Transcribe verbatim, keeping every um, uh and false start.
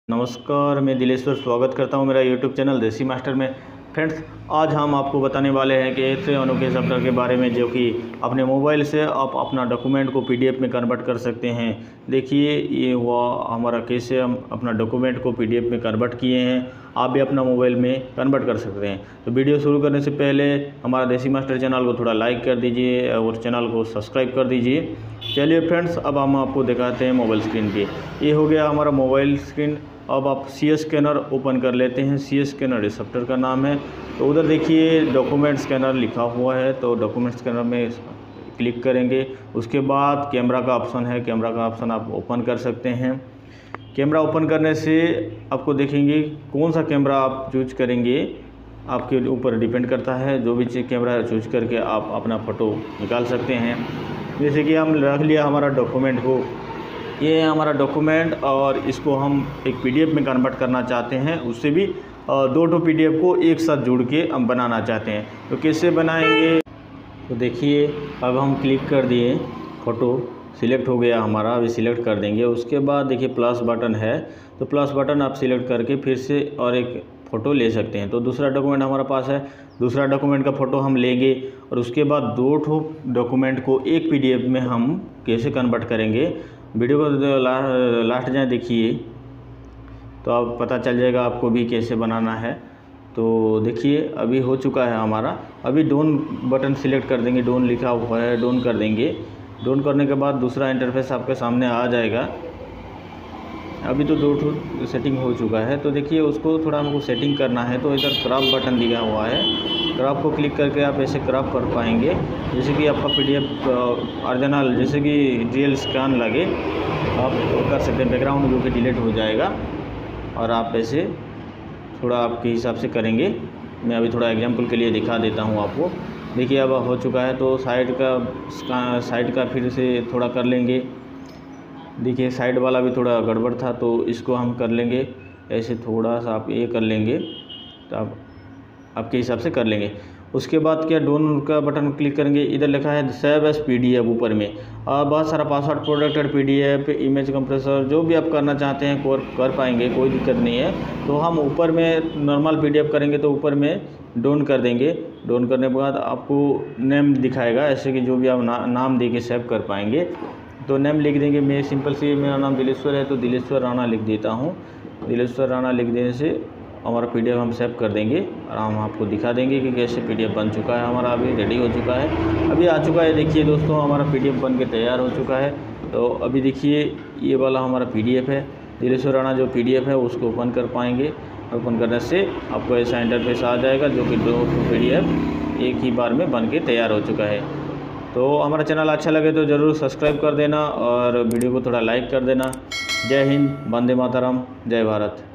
नमस्कार, मैं दिलेश्वर स्वागत करता हूं मेरा यूट्यूब चैनल देसी मास्टर में। फ्रेंड्स, आज हम आपको बताने वाले हैं कि ऐसे अनोखे सॉफ्टवेयर के बारे में जो कि अपने मोबाइल से आप अपना डॉक्यूमेंट को पीडीएफ में कन्वर्ट कर सकते हैं। देखिए, ये हुआ हमारा कैसे हम अपना डॉक्यूमेंट को पीडीएफ में कन्वर्ट किए हैं। आप भी अपना मोबाइल में कन्वर्ट कर सकते हैं। तो वीडियो शुरू करने से पहले हमारा देसी मास्टर चैनल को थोड़ा लाइक कर दीजिए और चैनल को सब्सक्राइब कर दीजिए। चलिए फ्रेंड्स, अब हम आपको दिखाते हैं मोबाइल स्क्रीन पे। ये हो गया हमारा मोबाइल स्क्रीन। अब आप सी एस स्कैनर ओपन कर लेते हैं। सी एस स्कैनर इस सॉफ्टवेयर का नाम है। तो उधर देखिए डॉक्यूमेंट स्कैनर लिखा हुआ है, तो डॉक्यूमेंट स्कैनर में क्लिक करेंगे। उसके बाद कैमरा का ऑप्शन है, कैमरा का ऑप्शन आप ओपन कर सकते हैं। कैमरा ओपन करने से आपको देखेंगे कौन सा कैमरा आप चूज करेंगे, आपके ऊपर डिपेंड करता है। जो भी चीज़ कैमरा चूज करके आप अपना फ़ोटो निकाल सकते हैं। जैसे कि हम रख लिया हमारा डॉक्यूमेंट को, ये है हमारा डॉक्यूमेंट, और इसको हम एक पीडीएफ में कन्वर्ट करना चाहते हैं। उससे भी दो ठो पीडीएफ को एक साथ जोड़ के हम बनाना चाहते हैं। तो कैसे बनाएंगे, तो देखिए अब हम क्लिक कर दिए, फ़ोटो सिलेक्ट हो गया हमारा। अभी सिलेक्ट कर देंगे। उसके बाद देखिए प्लस बटन है, तो प्लस बटन आप सिलेक्ट करके फिर से और एक फ़ोटो ले सकते हैं। तो दूसरा डॉक्यूमेंट हमारे पास है, दूसरा डॉक्यूमेंट का फ़ोटो हम लेंगे। और उसके बाद दो ठो डॉक्यूमेंट को एक पीडीएफ में हम कैसे कन्वर्ट करेंगे, वीडियो को ला, लास्ट जाए देखिए, तो अब पता चल जाएगा आपको भी कैसे बनाना है। तो देखिए अभी हो चुका है हमारा। अभी डोन बटन सिलेक्ट कर देंगे, डोन लिखा हुआ है, डोन कर देंगे। डोन करने के बाद दूसरा इंटरफेस आपके सामने आ जाएगा। अभी तो दो ठो सेटिंग हो चुका है। तो देखिए उसको थोड़ा हमको सेटिंग करना है, तो इधर क्रॉप बटन दिया हुआ है। क्रॉप को क्लिक करके आप ऐसे क्रॉप कर पाएंगे, जैसे कि आपका पीडीएफ ओरिजिनल जैसे कि रियल स्कैन लगे आप कर सकते हैं। बैकग्राउंड जो कि डिलीट हो जाएगा, और आप ऐसे थोड़ा आपके हिसाब से करेंगे। मैं अभी थोड़ा एग्जांपल के लिए दिखा देता हूँ आपको। देखिए अब हो चुका है। तो साइड का साइड का फिर से थोड़ा कर लेंगे। देखिए साइड वाला भी थोड़ा गड़बड़ था, तो इसको हम कर लेंगे ऐसे, थोड़ा सा आप ये कर लेंगे, तो आप आपके हिसाब से कर लेंगे। उसके बाद क्या, डोन का बटन क्लिक करेंगे। इधर लिखा है सेव एज पीडीएफ ऊपर में, और बहुत सारा password protected PDF, image compressor, जो भी आप करना चाहते हैं कर कर पाएंगे, कोई दिक्कत नहीं है। तो हम ऊपर में नॉर्मल पीडीएफ करेंगे, तो ऊपर में डोन कर देंगे। डोन करने के बाद आपको नेम दिखाएगा, ऐसे कि जो भी आप ना, नाम दे के सेव कर पाएंगे। तो नेम लिख देंगे। मैं सिंपल सी, मेरा नाम दिलेश्वर है तो दिलेश्वर राणा लिख देता हूँ। दिलेश्वर राणा लिख देने से हमारा पीडीएफ हम सेव कर देंगे, और हम आपको दिखा देंगे कि कैसे पीडीएफ बन चुका है हमारा। अभी रेडी हो चुका है, अभी आ चुका है। देखिए दोस्तों, हमारा पीडीएफ बन के तैयार हो चुका है। तो अभी देखिए ये वाला हमारा पीडीएफ है, दिलेश्वर राणा जो पीडीएफ है उसको ओपन कर पाएंगे। ओपन करने से आपको ऐसा इंटरफेस आ जाएगा, जो कि दो पीडीएफ एक ही बार में बन के तैयार हो चुका है। तो हमारा चैनल अच्छा लगे तो ज़रूर सब्सक्राइब कर देना, और वीडियो को थोड़ा लाइक कर देना। जय हिंद, वंदे मातरम, जय भारत।